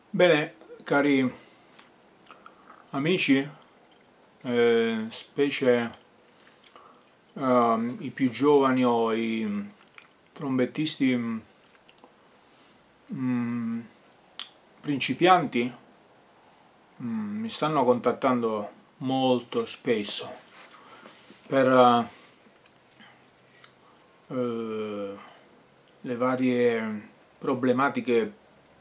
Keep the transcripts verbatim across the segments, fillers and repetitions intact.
Bene, cari amici, eh, specie eh, i più giovani o i trombettisti mm, principianti, mm, mi stanno contattando molto spesso per eh, le varie problematiche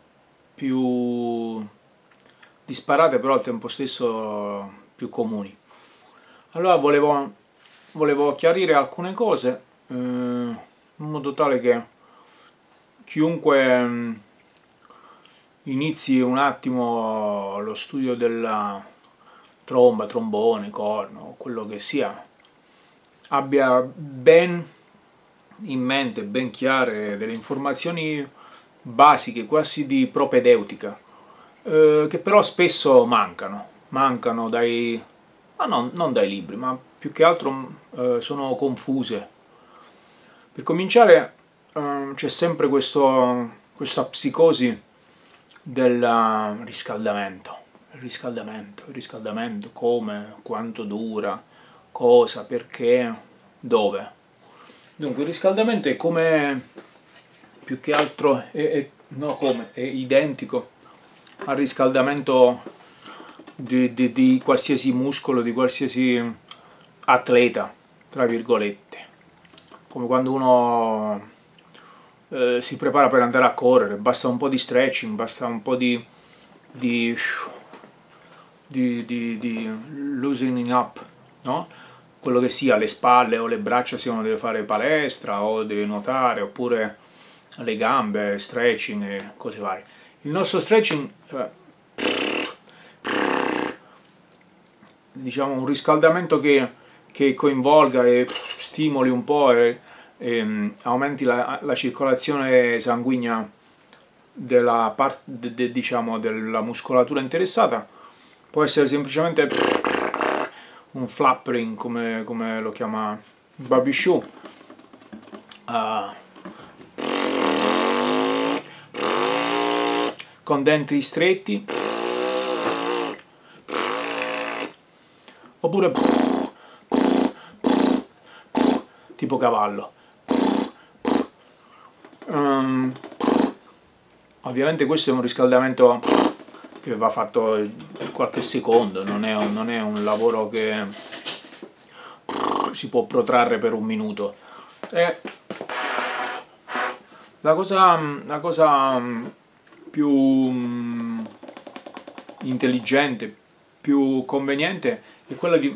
più disparate, però al tempo stesso più comuni. Allora volevo, volevo chiarire alcune cose eh, in modo tale che chiunque mm, inizi un attimo lo studio della tromba, trombone, corno, quello che sia, abbia ben in mente, ben chiare delle informazioni basiche, quasi di propedeutica, eh, che però spesso mancano, mancano dai, ma non, non dai libri, ma più che altro eh, sono confuse. Per cominciare eh, c'è sempre questo, questa psicosi del riscaldamento, il riscaldamento, il riscaldamento, come, quanto dura, cosa, perché, dove. Dunque il riscaldamento è come, più che altro, è, è, no come, è identico al riscaldamento di, di, di qualsiasi muscolo, di qualsiasi atleta, tra virgolette. Come quando uno eh, si prepara per andare a correre, basta un po' di stretching, basta un po' di, di, di, di, di loosening up, no? Quello che sia, le spalle o le braccia se uno deve fare palestra o deve nuotare, oppure le gambe, stretching e cose varie. Il nostro stretching, eh, diciamo un riscaldamento che, che coinvolga e stimoli un po' e, e aumenti la, la circolazione sanguigna della, part, de, de, diciamo, della muscolatura interessata, può essere semplicemente un flappering, come, come lo chiama Bobby Shoe, uh, con denti stretti, oppure tipo cavallo. Um, ovviamente questo è un riscaldamento che va fatto in qualche secondo, non è, un, non è un lavoro che si può protrarre per un minuto. E la cosa, la cosa più intelligente, più conveniente è quella di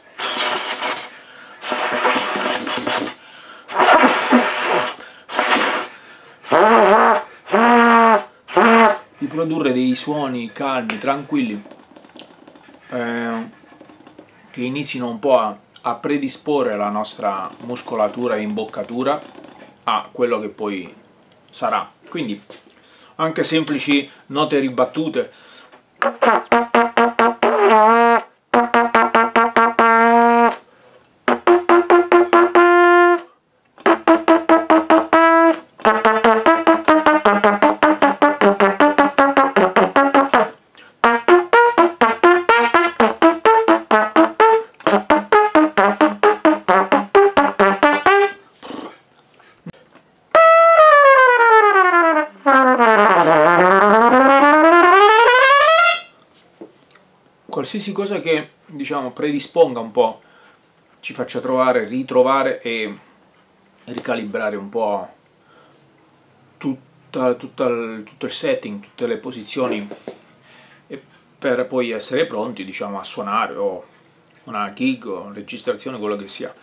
di produrre dei suoni calmi, tranquilli, eh, che inizino un po' a, a predisporre la nostra muscolatura e imboccatura a quello che poi sarà. Quindi anche semplici note ribattute, qualsiasi cosa che, diciamo, predisponga un po', ci faccia trovare, ritrovare e ricalibrare un po' tutta, tutta il, tutto il setting, tutte le posizioni, e per poi essere pronti, diciamo, a suonare o una gig o registrazione, quello che sia,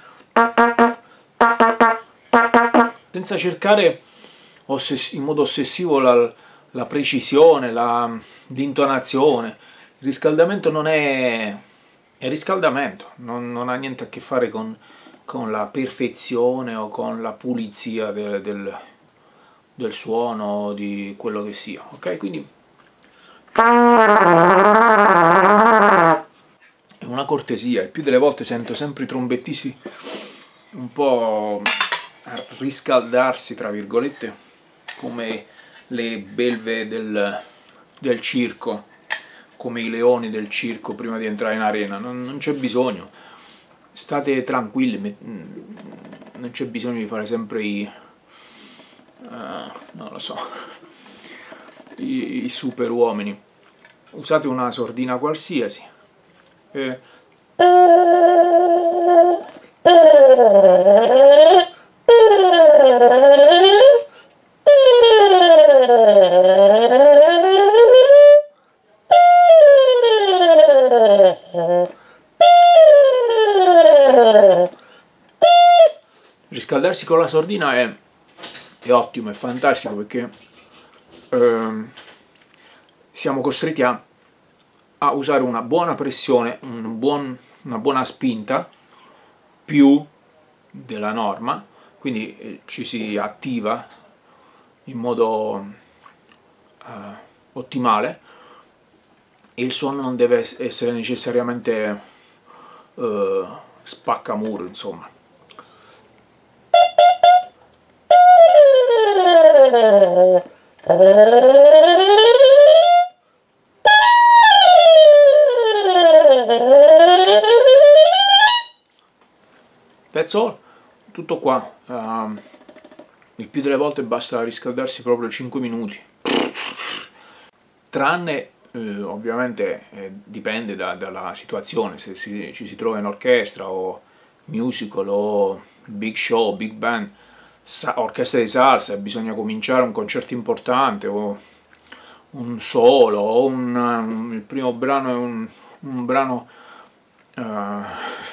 senza cercare in modo ossessivo la, la precisione, l'intonazione. Il riscaldamento non è, è riscaldamento, non, non ha niente a che fare con, con la perfezione o con la pulizia del, del, del suono o di quello che sia, ok? Quindi è una cortesia. Il più delle volte sento sempre i trombettisti un po' riscaldarsi, tra virgolette, come le belve del del circo, come i leoni del circo prima di entrare in arena, non, non c'è bisogno, state tranquilli, non c'è bisogno di fare sempre i, uh, non lo so, i, i super uomini, usate una sordina qualsiasi. E... riscaldarsi con la sordina è, è ottimo, è fantastico, perché ehm, siamo costretti a, a usare una buona pressione, un buon, una buona spinta più della norma, quindi eh, ci si attiva in modo eh, ottimale e il suono non deve essere necessariamente eh, spaccamuro, insomma. That's all, tutto qua. Uh, il più delle volte basta riscaldarsi proprio cinque minuti, tranne eh, ovviamente eh, dipende da, dalla situazione, se si, ci si trova in orchestra o musical o big show, big band, orchestra di salsa, bisogna cominciare un concerto importante o un solo o un, um, il primo brano è un, un brano uh,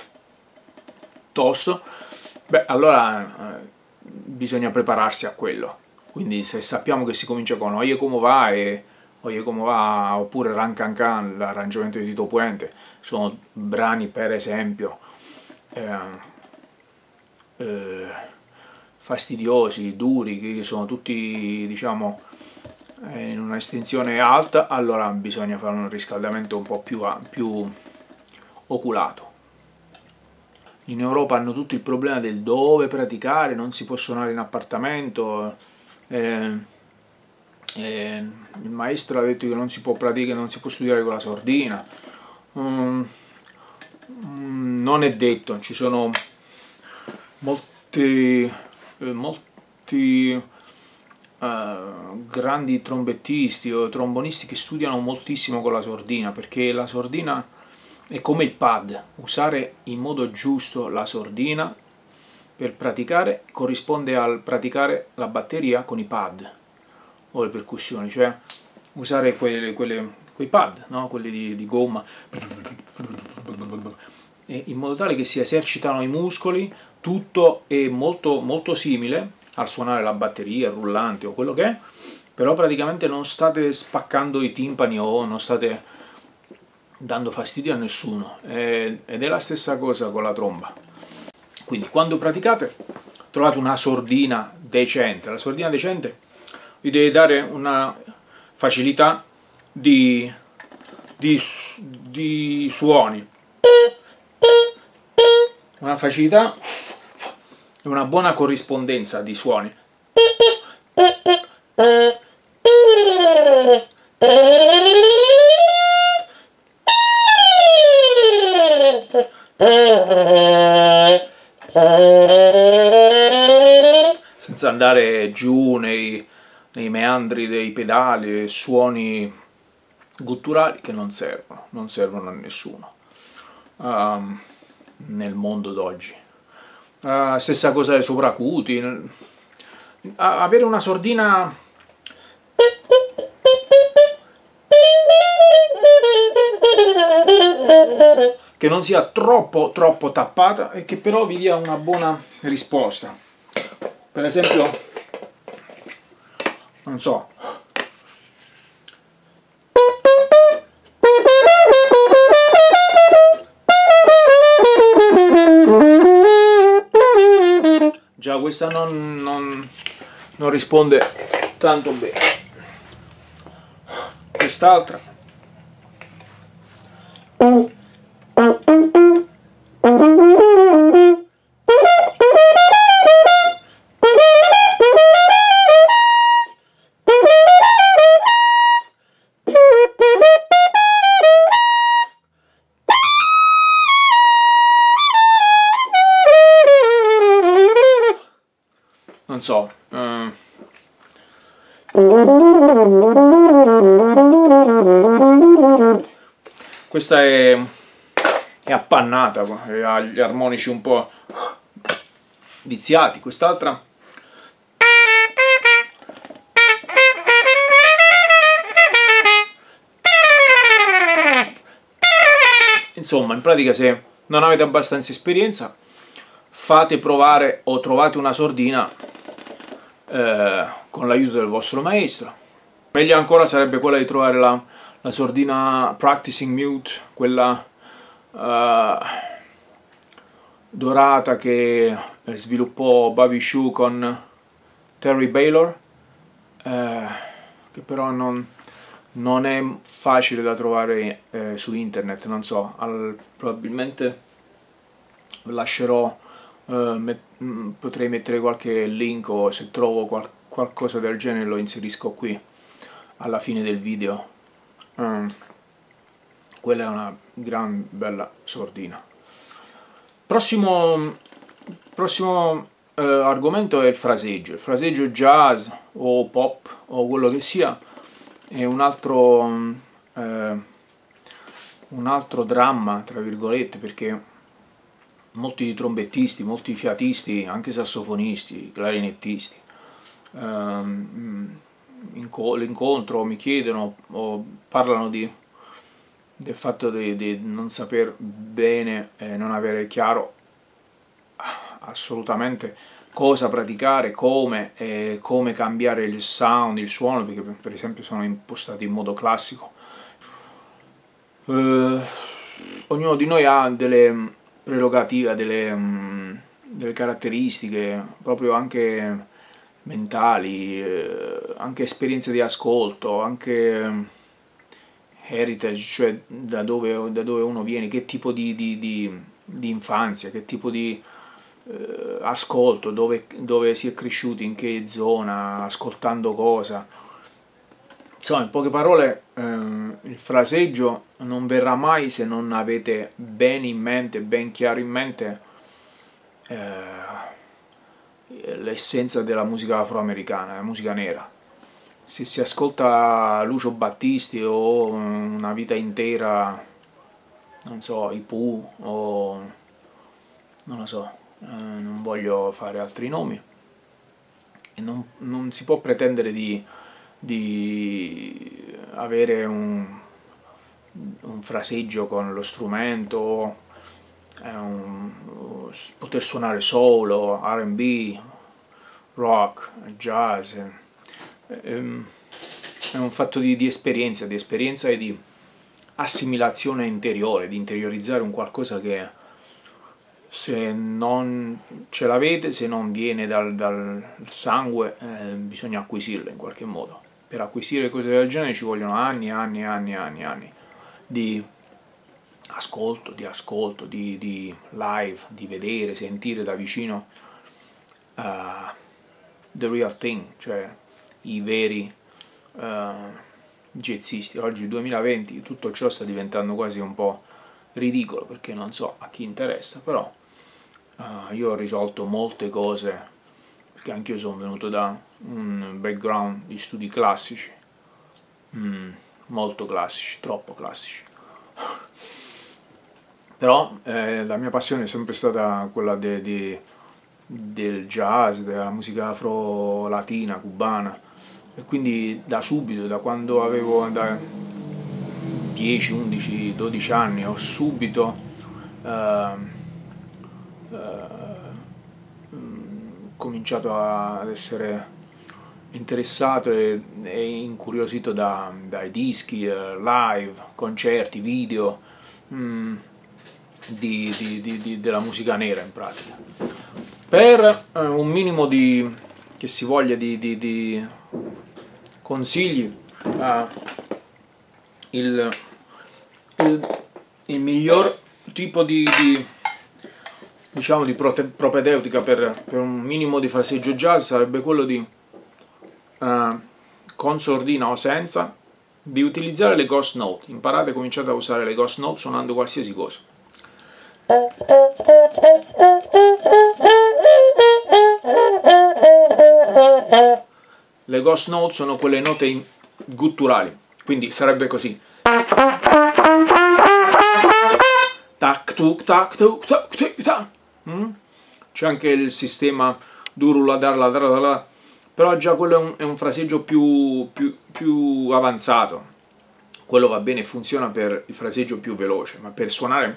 tosto, beh allora uh, bisogna prepararsi a quello. Quindi se sappiamo che si comincia con Oye Como Va e Oye Como Va oppure Ran Can Can, l'arrangiamento di Tito Puente, sono brani per esempio eh, eh, fastidiosi, duri, che sono tutti diciamo in una estensione alta, allora bisogna fare un riscaldamento un po' più, più oculato. In Europa hanno tutto il problema del dove praticare, non si può suonare in appartamento, eh, eh, il maestro ha detto che non si può praticare, non si può studiare con la sordina. Mm, non è detto, ci sono molti, eh, molti Uh, grandi trombettisti o trombonisti che studiano moltissimo con la sordina, perché la sordina è come il pad, usare in modo giusto la sordina per praticare corrisponde al praticare la batteria con i pad o le percussioni, cioè usare quelle, quelle, quei pad, no? Quelli di, di gomma, e in modo tale che si esercitano i muscoli, tutto è molto, molto simile al suonare la batteria, il rullante o quello che è, però praticamente non state spaccando i timpani o non state dando fastidio a nessuno, ed è la stessa cosa con la tromba. Quindi quando praticate trovate una sordina decente, la sordina decente vi deve dare una facilità di, di, di suoni, una facilità e una buona corrispondenza di suoni. Senza andare giù nei, nei meandri dei pedali, suoni gutturali che non servono, non servono a nessuno um, nel mondo d'oggi. Uh, stessa cosa ai sopracuti, uh, avere una sordina che non sia troppo troppo tappata e che però vi dia una buona risposta. Per esempio, non so, già questa non, non, non risponde tanto bene. Quest'altra non so, uh, questa è, è appannata, ha gli armonici un po' viziati, quest'altra insomma, in pratica, se non avete abbastanza esperienza, fate provare o trovate una sordina eh, con l'aiuto del vostro maestro. Meglio ancora sarebbe quella di trovare la, la sordina Practicing Mute, quella eh, dorata che sviluppò Bobby Shew con Terry Baylor, eh, che però non, non è facile da trovare eh, su internet, non so, al, probabilmente lascerò, eh, met, potrei mettere qualche link, o se trovo qual, qualcosa del genere lo inserisco qui alla fine del video. Um, quella è una gran bella sordina. Prossimo, prossimo eh, argomento è il fraseggio. Il fraseggio jazz o pop o quello che sia è un altro, eh, un altro dramma, tra virgolette, perché molti trombettisti, molti fiatisti, anche sassofonisti, clarinettisti, ehm, l'incontro mi chiedono o parlano di, del fatto di, di non saper bene e non avere chiaro assolutamente cosa praticare, come, e come cambiare il sound, il suono, perché per esempio sono impostati in modo classico. Eh, ognuno di noi ha delle prerogative, delle, um, delle caratteristiche proprio anche mentali, eh, anche esperienze di ascolto, anche um, heritage, cioè da dove, da dove uno viene, che tipo di, di, di, di infanzia, che tipo di eh, ascolto, dove, dove si è cresciuti, in che zona, ascoltando cosa. Insomma, in poche parole, ehm, il fraseggio non verrà mai se non avete ben in mente, ben chiaro in mente eh, l'essenza della musica afroamericana, la musica nera. Se si ascolta Lucio Battisti o Una vita intera, non so, i Pooh o non lo so, eh, non voglio fare altri nomi, e non, non si può pretendere di di avere un, un fraseggio con lo strumento, un, poter suonare solo, R and B, rock, jazz. È un fatto di, di esperienza, di esperienza e di assimilazione interiore, di interiorizzare un qualcosa che se non ce l'avete, se non viene dal, dal sangue, eh, bisogna acquisirlo in qualche modo. Per acquisire cose del genere ci vogliono anni e anni e anni e anni, anni di ascolto, di ascolto, di, di live, di vedere, sentire da vicino uh, the real thing, cioè i veri uh, jazzisti. Oggi duemilaventi tutto ciò sta diventando quasi un po' ridicolo, perché non so a chi interessa, però uh, io ho risolto molte cose, perché anche io sono venuto da un background di studi classici, mm, molto classici, troppo classici. Però eh, la mia passione è sempre stata quella de, de, del jazz, della musica afro-latina, cubana, e quindi da subito, da quando avevo da dieci, undici, dodici anni, ho subito eh, eh, cominciato ad essere interessato e, e incuriosito da, dai dischi, eh, live, concerti, video mh, di, di, di, di, della musica nera in pratica. Per eh, un minimo di, che si voglia, di, di, di consigli, eh, il, il, il miglior tipo di, di diciamo di propedeutica per, per un minimo di fraseggio jazz sarebbe quello di, uh, con sordina o senza, di utilizzare le ghost note. Imparate, cominciate a usare le ghost note suonando qualsiasi cosa. Le ghost note sono quelle note gutturali, quindi sarebbe così. Tac tuk tac tuk tac tuk tac. C'è anche il sistema duruladar ladar ladar, però già quello è un, è un fraseggio più, più, più avanzato. Quello va bene, funziona per il fraseggio più veloce, ma per suonare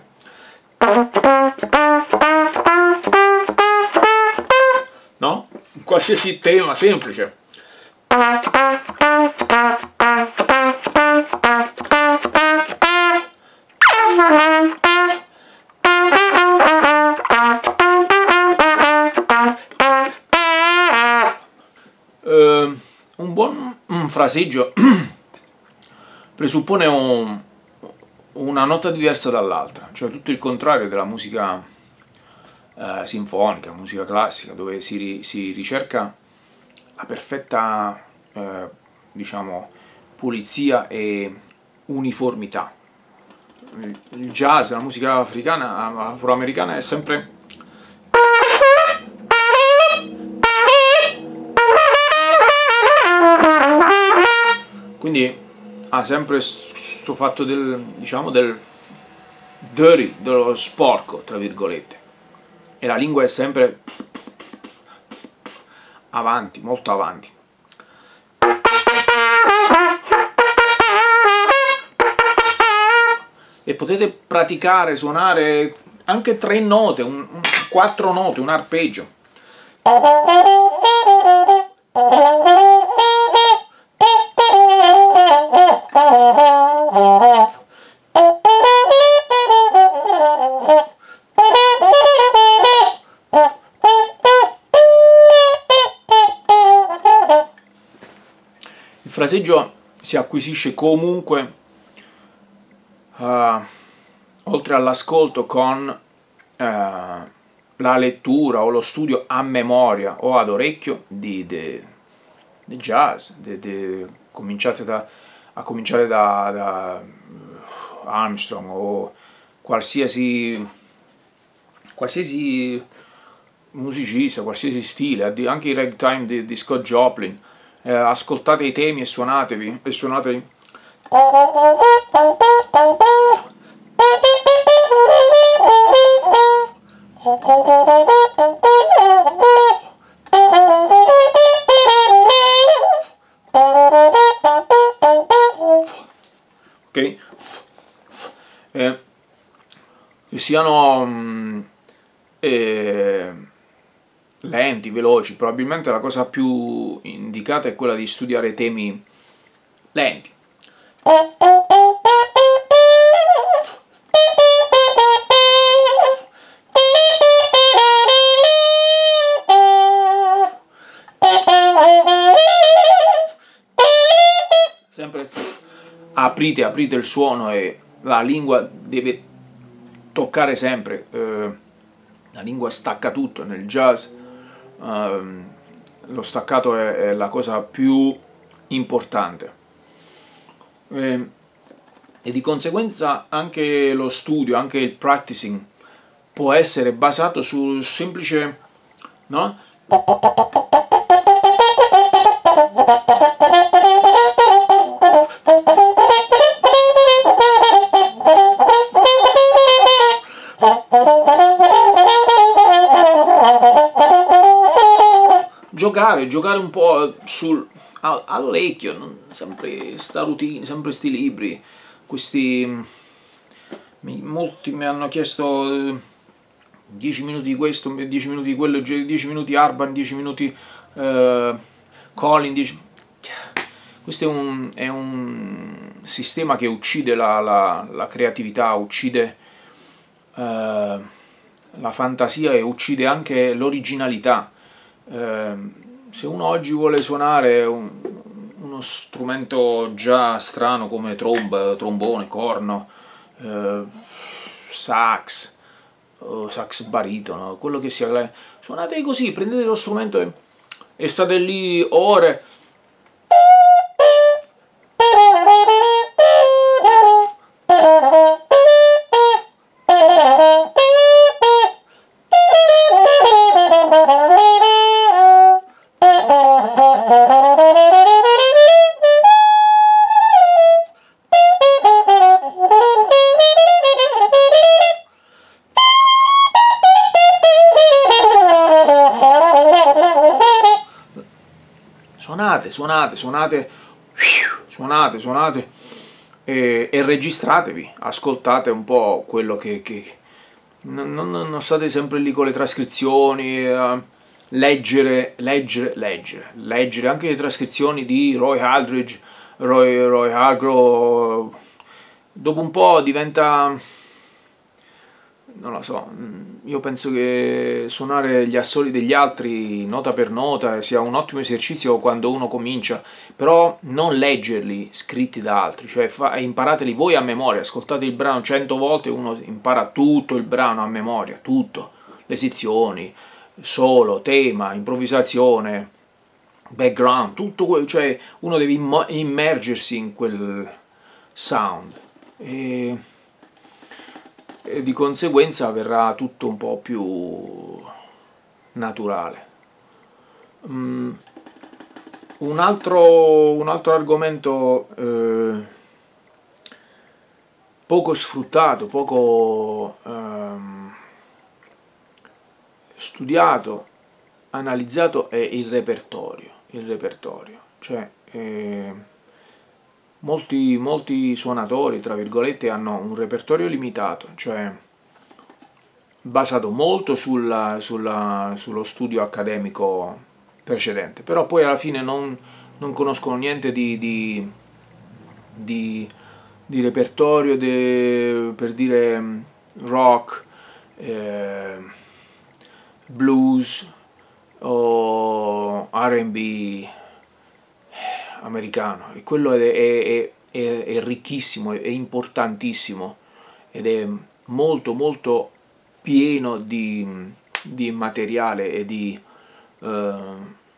no? Qualsiasi tema semplice. Uh, un buon un fraseggio presuppone un, una nota diversa dall'altra, cioè tutto il contrario della musica uh, sinfonica, musica classica, dove si, ri, si ricerca la perfetta uh, diciamo pulizia e uniformità. Il jazz, la musica africana, afroamericana è sempre quindi ha sempre questo fatto del, diciamo, del dirty, dello sporco, tra virgolette, e la lingua è sempre avanti, molto avanti. E potete praticare, suonare anche tre note, un, un, quattro note, un arpeggio. Il fraseggio si acquisisce comunque Uh, oltre all'ascolto con uh, la lettura o lo studio a memoria o ad orecchio di, di, di jazz, di, di, cominciate da, a cominciare da, da Armstrong o qualsiasi, qualsiasi musicista, qualsiasi stile, anche il ragtime di, di Scott Joplin. Uh, ascoltate i temi e suonatevi, e suonatevi. Ok? Eh, che siano mh, eh, lenti, veloci, probabilmente la cosa più indicata è quella di studiare temi lenti. Sempre aprite, aprite il suono e la lingua deve toccare sempre, eh, la lingua stacca tutto, nel jazz eh, lo staccato è, è la cosa più importante. E, e di conseguenza anche lo studio, anche il practicing può essere basato sul semplice, no? Giocare, giocare un po' sul all'orecchio, sempre sta routine, sempre sti libri, questi molti mi hanno chiesto dieci minuti di questo, dieci minuti di quello, dieci minuti Arban, dieci minuti uh, Colin, dieci... questo è un, è un sistema che uccide la, la, la creatività, uccide uh, la fantasia e uccide anche l'originalità. Uh, se uno oggi vuole suonare un, uno strumento già strano come tromba, trombone, corno, uh, sax, uh, sax baritono, quello che sia, suonate così, prendete lo strumento e, e state lì ore. suonate, suonate, suonate, suonate e, e registratevi, ascoltate un po' quello che... che non, non, non state sempre lì con le trascrizioni, uh, leggere, leggere, leggere, leggere anche le trascrizioni di Roy Aldridge, Roy, Roy Hargrove, dopo un po' diventa... non lo so, io penso che suonare gli assoli degli altri nota per nota sia un ottimo esercizio quando uno comincia, però non leggerli scritti da altri, cioè fa, imparateli voi a memoria, ascoltate il brano cento volte e uno impara tutto il brano a memoria, tutto, le sezioni, solo, tema, improvvisazione, background, tutto quello, cioè uno deve immergersi in quel sound. E... e di conseguenza verrà tutto un po' più naturale. Mm. Un, altro, un altro argomento eh, poco sfruttato, poco ehm, studiato, analizzato è il repertorio. Il repertorio, cioè eh, Molti, molti suonatori, tra virgolette, hanno un repertorio limitato, cioè basato molto sulla, sulla, sullo studio accademico precedente, però poi alla fine non, non conoscono niente di, di, di, di repertorio, de, per dire rock, eh, blues o R and B americano, e quello è, è, è, è ricchissimo, è importantissimo ed è molto molto pieno di, di materiale e di uh,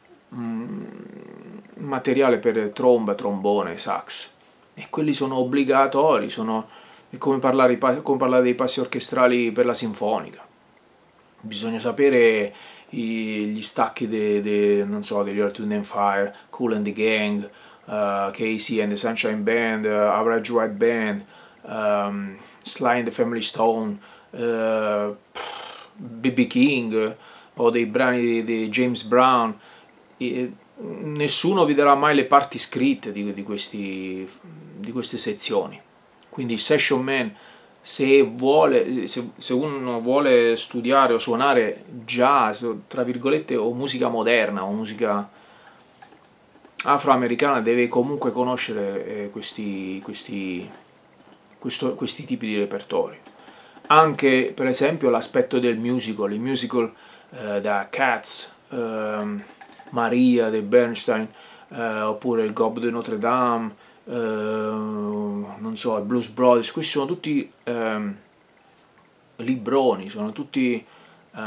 materiale per tromba, trombone, sax, e quelli sono obbligatori, sono è come parlare, come parlare dei passi orchestrali per la sinfonica. Bisogna sapere i, gli stacchi de, de, non so, degli Earth, Wind and Fire, Kool and the Gang, uh, K C and the Sunshine Band, uh, Average White Band, um, Sly and the Family Stone, uh, B B King, o dei brani di, di James Brown. E nessuno vi darà mai le parti scritte di, di, questi, di queste sezioni. Quindi il session man, se, vuole, se, se uno vuole studiare o suonare jazz, tra virgolette, o musica moderna o musica afroamericana, deve comunque conoscere eh, questi, questi, questo, questi tipi di repertori. Anche per esempio l'aspetto del musical, il musical eh, da Cats, eh, Maria dei Bernstein, eh, oppure il Gob de Notre Dame, Uh, non so, i Blues Brothers, questi sono tutti uh, libroni, sono tutti uh,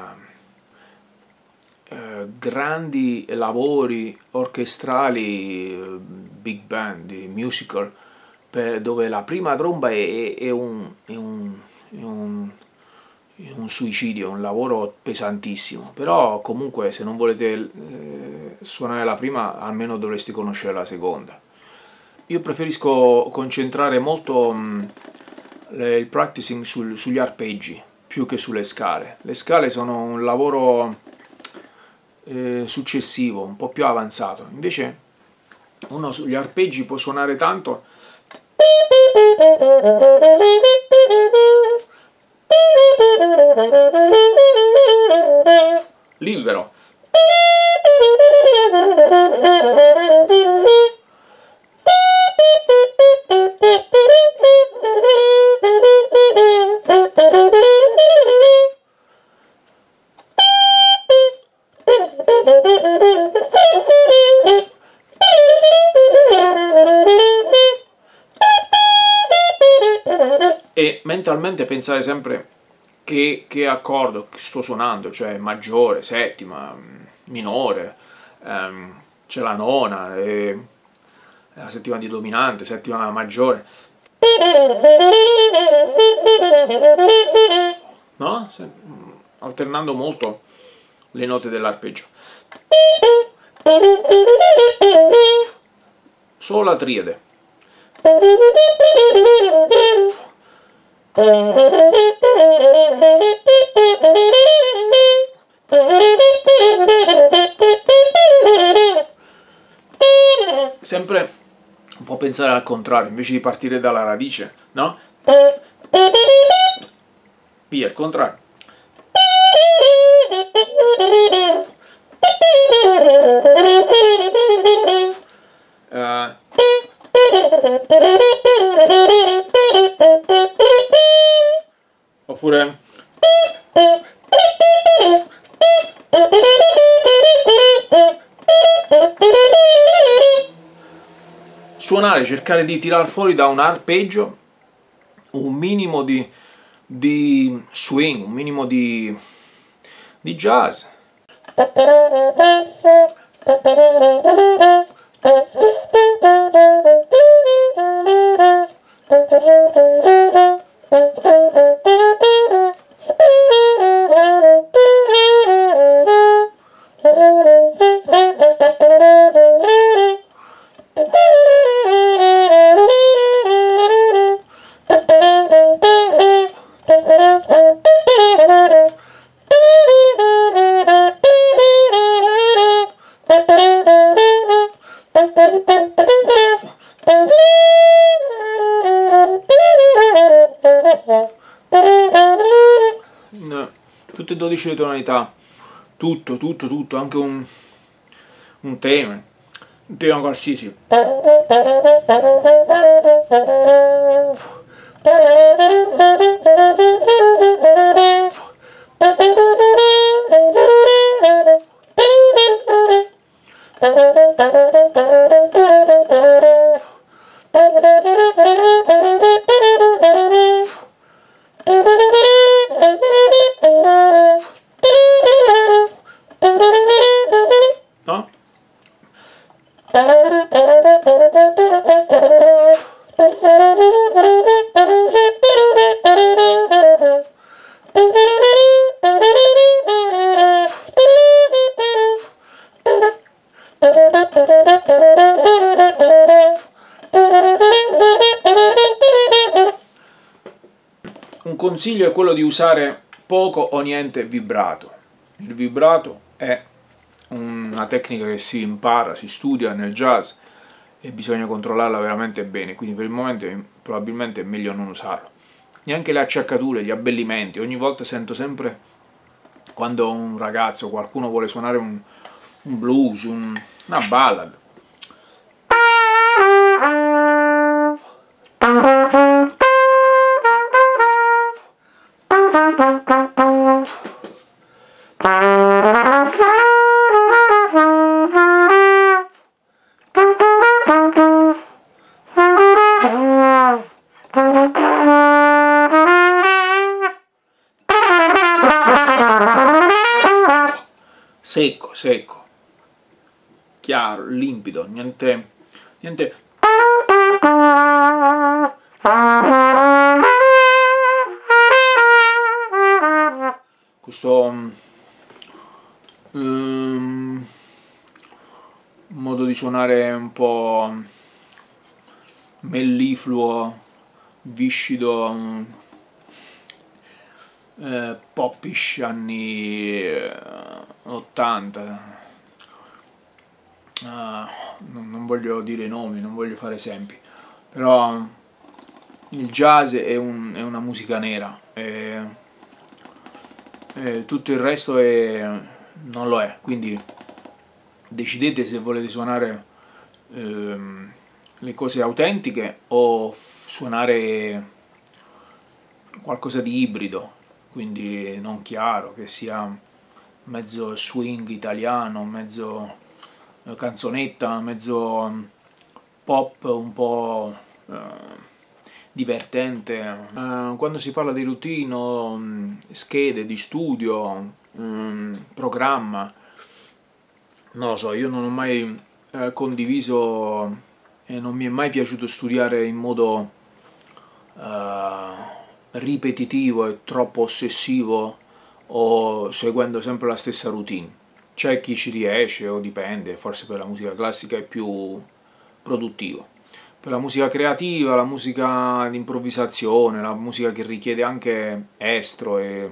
uh, grandi lavori orchestrali, uh, big band, musical, per, dove la prima tromba è, è, un, è, un, è, un, è un suicidio, è un lavoro pesantissimo, però comunque se non volete eh, suonare la prima almeno dovreste conoscere la seconda. Io preferisco concentrare molto mh, le, il practicing sul, sugli arpeggi più che sulle scale. Le scale sono un lavoro eh, successivo, un po' più avanzato. Invece uno sugli arpeggi può suonare tanto libero. E mentalmente pensare sempre che, che accordo sto suonando, cioè maggiore, settima, minore, ehm, c'è la nona, e la settima di dominante, settima maggiore, no? Alternando molto le note dell'arpeggio. Solo la triade. sempre un po' pensare al contrario, invece di partire dalla radice, no? Via, il contrario. Uh, oppure suonare, cercare di tirar fuori da un arpeggio un minimo di, di swing, un minimo di, di jazz. Tutte e dodici le tonalità, tutto, tutto, tutto, anche un, un tema, un tema qualsiasi. No? Un consiglio è quello di usare poco o niente vibrato. Il vibrato è una tecnica che si impara, si studia nel jazz e bisogna controllarla veramente bene, quindi per il momento probabilmente è meglio non usarlo. Neanche le acciaccature, gli abbellimenti, ogni volta sento sempre quando un ragazzo, qualcuno vuole suonare un, un blues, un, una ballad, secco, secco, chiaro, limpido, niente, niente. Questo um, modo di suonare un po' mellifluo, viscido, um, eh, popish anni eh, ottanta. Uh, non, non voglio dire nomi, non voglio fare esempi, però il jazz è, un, è una musica nera e, e tutto il resto è, non lo è, quindi decidete se volete suonare ehm, le cose autentiche o suonare qualcosa di ibrido, quindi non chiaro, che sia mezzo swing italiano, mezzo canzonetta, mezzo pop un po' eh, divertente. Eh, quando si parla di routine o mh, schede di studio, mh, programma, non lo so, io non ho mai eh, condiviso e non mi è mai piaciuto studiare in modo eh, ripetitivo e troppo ossessivo o seguendo sempre la stessa routine. C'è chi ci riesce o dipende, forse per la musica classica è più produttivo. Per la musica creativa, la musica di improvvisazione, la musica che richiede anche estro e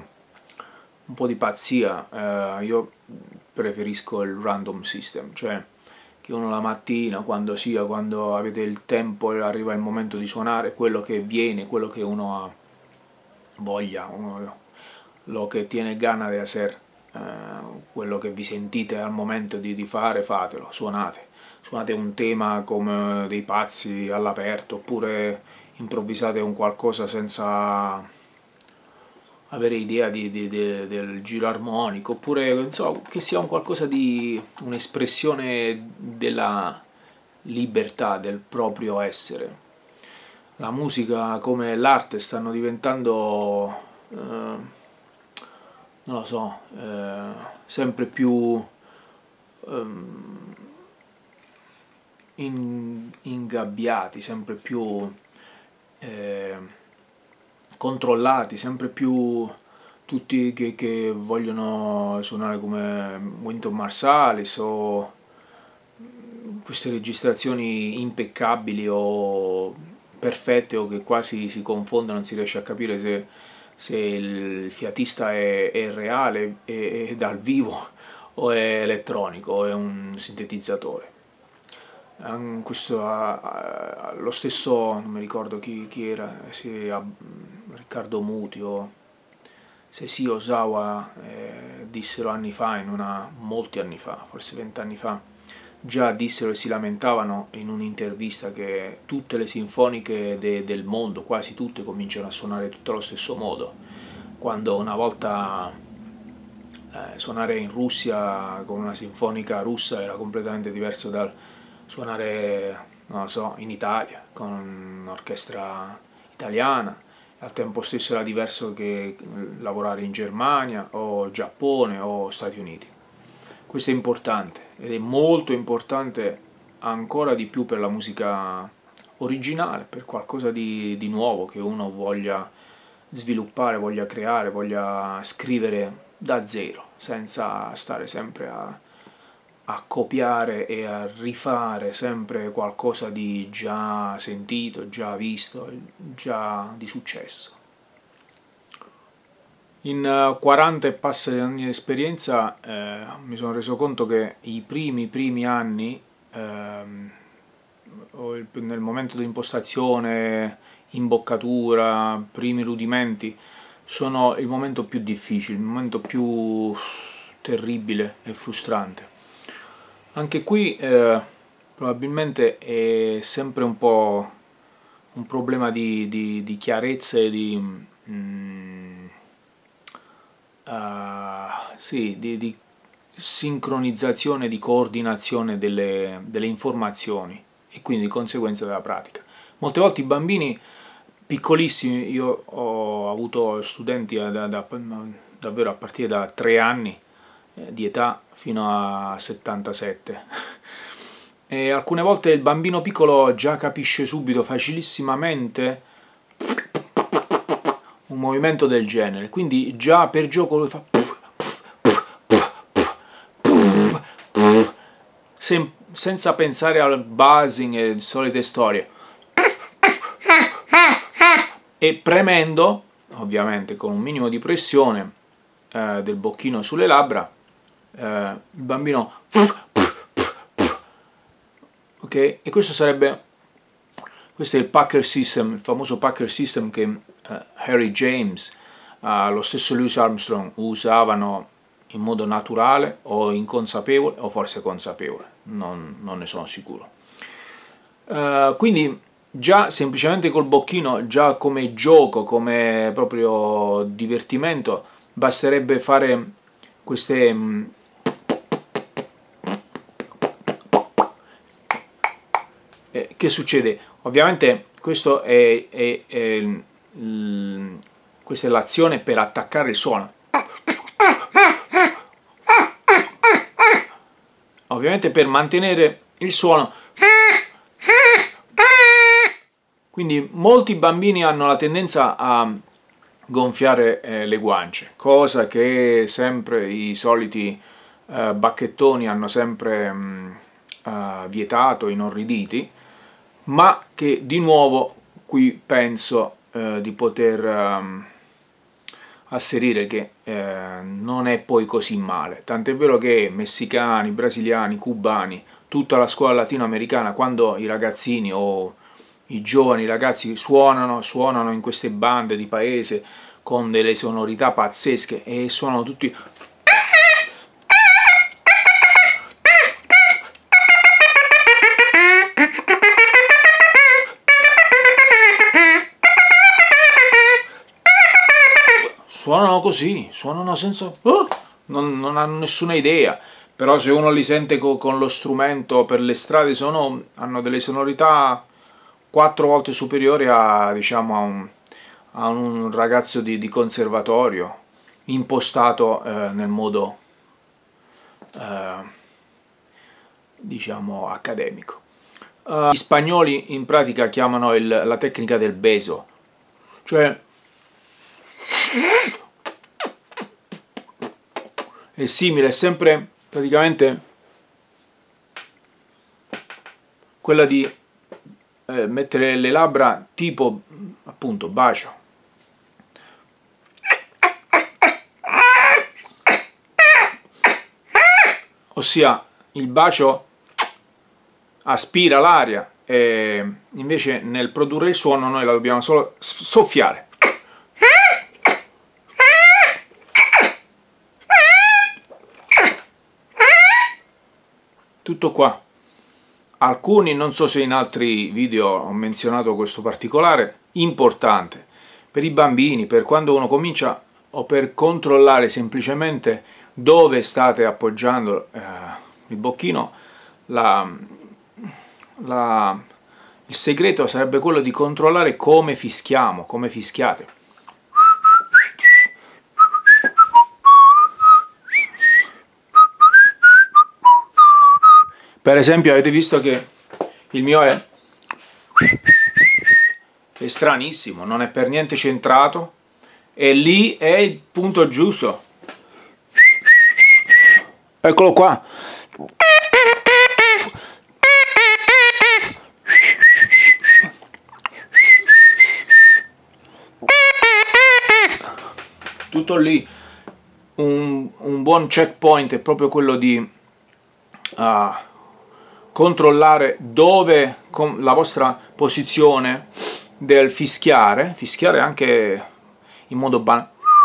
un po' di pazzia, eh, io preferisco il random system, cioè che uno la mattina, quando sia, quando avete il tempo e arriva il momento di suonare, quello che viene, quello che uno ha voglia, uno, lo che tiene gana di hacer, eh, quello che vi sentite al momento di, di fare, fatelo, suonate. Suonate un tema come dei pazzi all'aperto, oppure improvvisate un qualcosa senza avere idea di, di, di, del giro armonico, oppure insomma, che sia un qualcosa di un'espressione della libertà, del proprio essere. La musica come l'arte stanno diventando, eh, non lo so, eh, sempre più ehm, in, ingabbiati, sempre più eh, controllati, sempre più tutti che, che vogliono suonare come Wynton Marsalis o queste registrazioni impeccabili o perfette o che quasi si confondono, non si riesce a capire se, se il fiatista è, è reale, è, è dal vivo o è elettronico o è un sintetizzatore. Questo, lo stesso, non mi ricordo chi, chi era, se a, Riccardo Muti o se sì Osawa eh, dissero anni fa, in una, molti anni fa, forse vent'anni fa, già dissero e si lamentavano in un'intervista che tutte le sinfoniche de, del mondo, quasi tutte, cominciano a suonare tutte allo stesso modo, quando una volta eh, suonare in Russia con una sinfonica russa era completamente diverso dal suonare, non lo so, in Italia con un'orchestra italiana. Al tempo stesso era diverso che lavorare in Germania o Giappone o Stati Uniti. Questo è importante ed è molto importante ancora di più per la musica originale, per qualcosa di, di nuovo che uno voglia sviluppare, voglia creare, voglia scrivere da zero, senza stare sempre a a copiare e a rifare sempre qualcosa di già sentito, già visto, già di successo. In quaranta e passa anni di esperienza eh, mi sono reso conto che i primi primi anni, ehm, nel momento di impostazione, imboccatura, primi rudimenti, sono il momento più difficile, il momento più terribile e frustrante. Anche qui eh, probabilmente è sempre un po' un problema di, di, di chiarezza e di, mm, uh, sì, di, di sincronizzazione, di coordinazione delle, delle informazioni e quindi di conseguenza della pratica. Molte volte i bambini piccolissimi, io ho avuto studenti da, da, davvero a partire da tre anni di età fino a settantasette e alcune volte il bambino piccolo già capisce subito facilissimamente un movimento del genere, quindi già per gioco lui fa Sem senza pensare al buzzing e solite storie, e premendo, ovviamente con un minimo di pressione eh, del bocchino sulle labbra, Uh, il bambino, ok, e questo sarebbe, questo è il Packer System, il famoso Packer System che uh, Harry James, uh, lo stesso Louis Armstrong usavano in modo naturale o inconsapevole o forse consapevole, non, non ne sono sicuro. Uh, quindi già semplicemente col bocchino, già come gioco, come proprio divertimento, basterebbe fare queste mh, Eh, che succede? Ovviamente questo è, è, è, l, questa è l'azione per attaccare il suono. Ovviamente per mantenere il suono. Quindi molti bambini hanno la tendenza a gonfiare eh, le guance, cosa che sempre i soliti eh, bacchettoni hanno sempre mh, uh, vietato, inorriditi, ma che di nuovo qui penso eh, di poter um, asserire che eh, non è poi così male. Tant'è vero che messicani, brasiliani, cubani, tutta la scuola latinoamericana, quando i ragazzini o i giovani ragazzi suonano, suonano in queste bande di paese con delle sonorità pazzesche e suonano tutti... Suonano così, suonano senza... Oh! Non, non hanno nessuna idea, però se uno li sente co con lo strumento per le strade sono, hanno delle sonorità quattro volte superiori a, diciamo, a, un, a un ragazzo di, di conservatorio impostato eh, nel modo eh, diciamo accademico. Uh, gli spagnoli in pratica chiamano il, la tecnica del beso, cioè è simile, è sempre praticamente quella di eh, mettere le labbra tipo appunto bacio. Ossia il bacio aspira l'aria e invece nel produrre il suono noi la dobbiamo solo soffiare. Tutto qua. Alcuni, non so se in altri video ho menzionato questo particolare, importante per i bambini, per quando uno comincia o per controllare semplicemente dove state appoggiando eh, il bocchino, la, la, il segreto sarebbe quello di controllare come fischiamo, come fischiate. Per esempio avete visto che il mio è, è stranissimo, non è per niente centrato e lì è il punto giusto. Eccolo qua. Tutto lì. Un, un buon checkpoint è proprio quello di uh, controllare dove con la vostra posizione del fischiare, fischiare anche in modo ban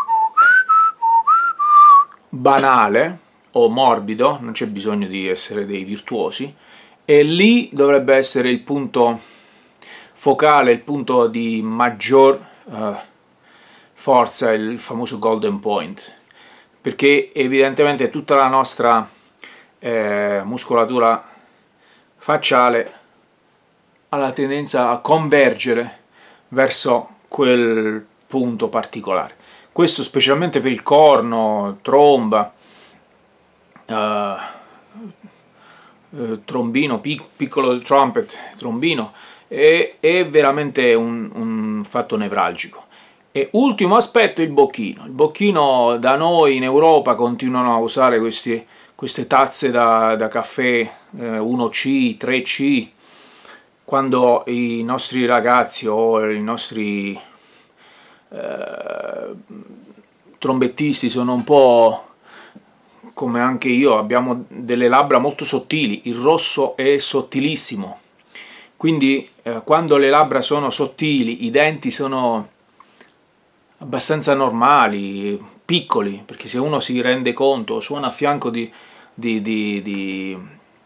banale o morbido, non c'è bisogno di essere dei virtuosi, e lì dovrebbe essere il punto focale, il punto di maggior uh, forza, il famoso golden point, perché evidentemente tutta la nostra eh, muscolatura facciale ha la tendenza a convergere verso quel punto particolare. Questo specialmente per il corno, tromba, uh, uh, trombino, pic piccolo trumpet, trombino, è, è veramente un, un fatto nevralgico. E ultimo aspetto, il bocchino. Il bocchino da noi in Europa continuano a usare questi queste tazze da, da caffè eh, uno C, tre C, quando i nostri ragazzi o i nostri eh, trombettisti sono un po' come anche io, abbiamo delle labbra molto sottili, il rosso è sottilissimo, quindi eh, quando le labbra sono sottili, i denti sono abbastanza normali, piccoli, perché se uno si rende conto, suona a fianco di, di, di, di,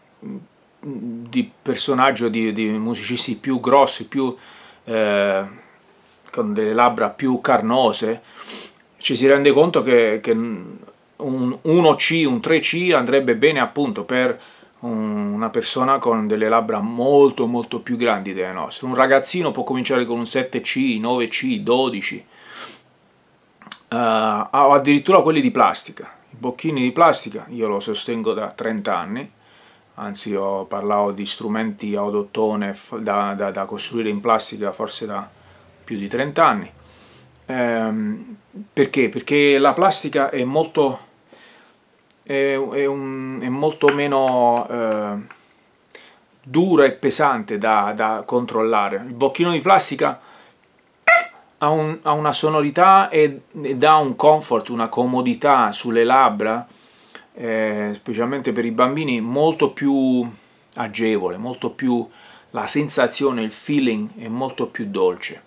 di personaggio di, di musicisti più grossi, più, eh, con delle labbra più carnose, ci si rende conto che, che un uno C, un tre C andrebbe bene appunto per una persona con delle labbra molto molto più grandi delle nostre. Un ragazzino può cominciare con un sette C, nove C, dodici, Uh, o addirittura quelli di plastica. I bocchini di plastica io lo sostengo da trenta anni, anzi ho parlato di strumenti ad ottone da, da, da costruire in plastica forse da più di trenta anni. Um, perché? Perché la plastica è molto, è, è un, è molto meno uh, dura e pesante da, da controllare. Il bocchino di plastica ha, un, ha una sonorità e, e dà un comfort, una comodità sulle labbra, eh, specialmente per i bambini, molto più agevole, molto più, la sensazione, il feeling è molto più dolce,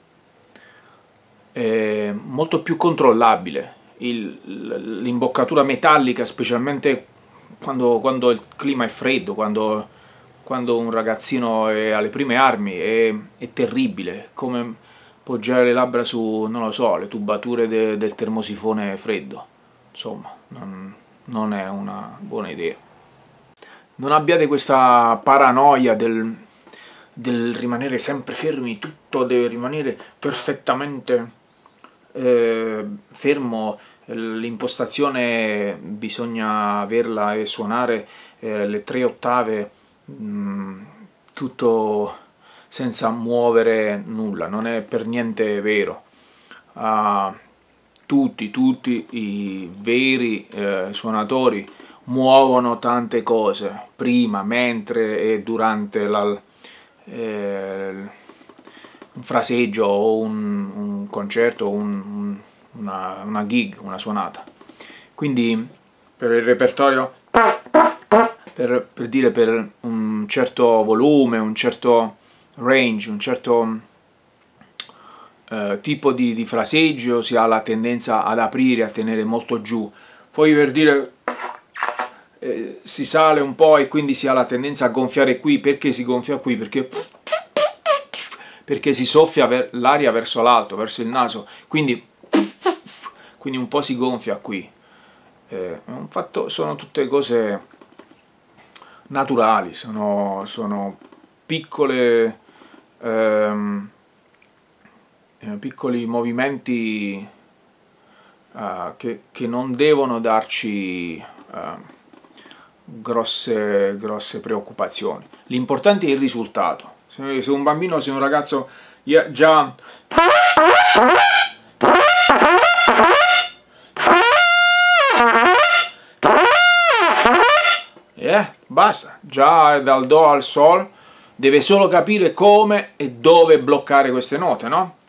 è molto più controllabile. L'imboccatura metallica, specialmente quando, quando il clima è freddo, quando, quando un ragazzino è alle prime armi, è, è terribile, come poggiare le labbra su, non lo so, le tubature de, del termosifone freddo. Insomma, non, non è una buona idea. Non abbiate questa paranoia del, del rimanere sempre fermi, tutto deve rimanere perfettamente eh, fermo, l'impostazione bisogna averla e suonare eh, le tre ottave mh, tutto senza muovere nulla, non è per niente vero. Uh, tutti, tutti i veri eh, suonatori muovono tante cose prima, mentre e durante la, eh, un fraseggio o un, un concerto, un, un, una, una gig, una suonata. Quindi per il repertorio, per, per dire per un certo volume, un certo range, un certo eh, tipo di, di fraseggio si ha la tendenza ad aprire, a tenere molto giù. Poi per dire eh, si sale un po' e quindi si ha la tendenza a gonfiare qui. Perché si gonfia qui? Perché, perché si soffia ver, l'aria verso l'alto, verso il naso, quindi, quindi un po' si gonfia qui. Eh, un fatto, sono tutte cose naturali, sono, sono piccole ehm, piccoli movimenti uh, che, che non devono darci uh, grosse, grosse preoccupazioni. L'importante è il risultato. Se, se un bambino, se un ragazzo già eh, basta, già dal do al sol deve solo capire come e dove bloccare queste note, no?